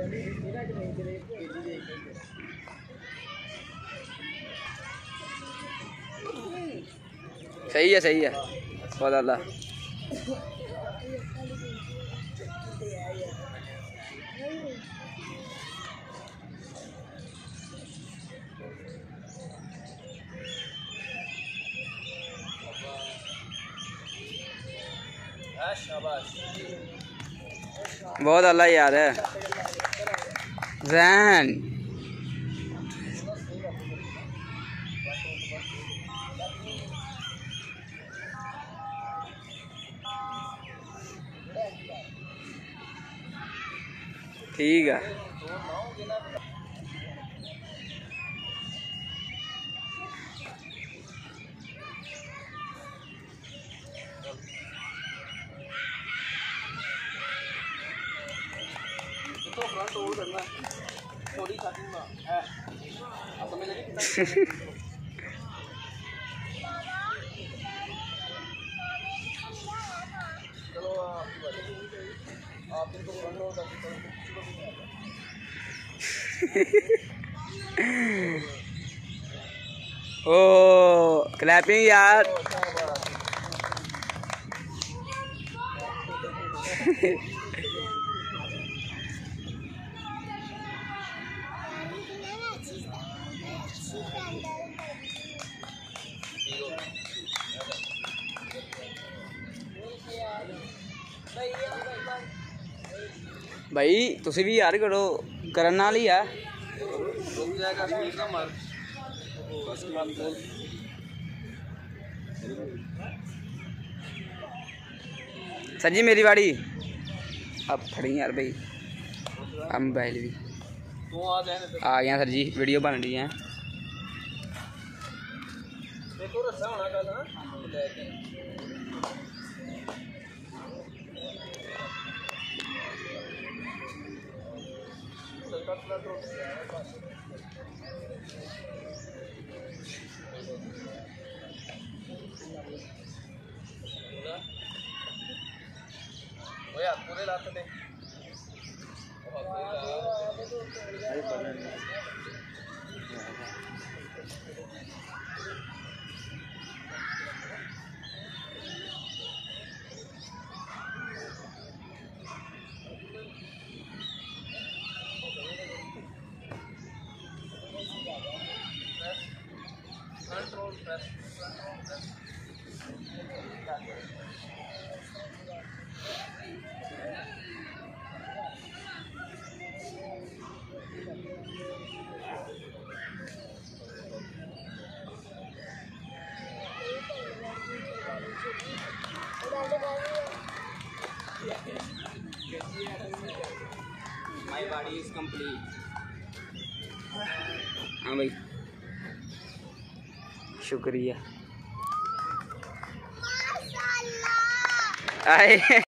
सही है बहुत ज़्यादा। बहुत अल्लाह यार है जैन। ठीक है ओ क्लैपिंग यार। भाई तुसी भी यार करो करन नाल ही है। सर जी मेरी बाड़ी अब फड़ी यार भाई। अब मोबाइल भी आ गया सर जी, वीडियो बन रही है। पूरे लाते थे My body is complete। हाँ भाई शुक्रिया।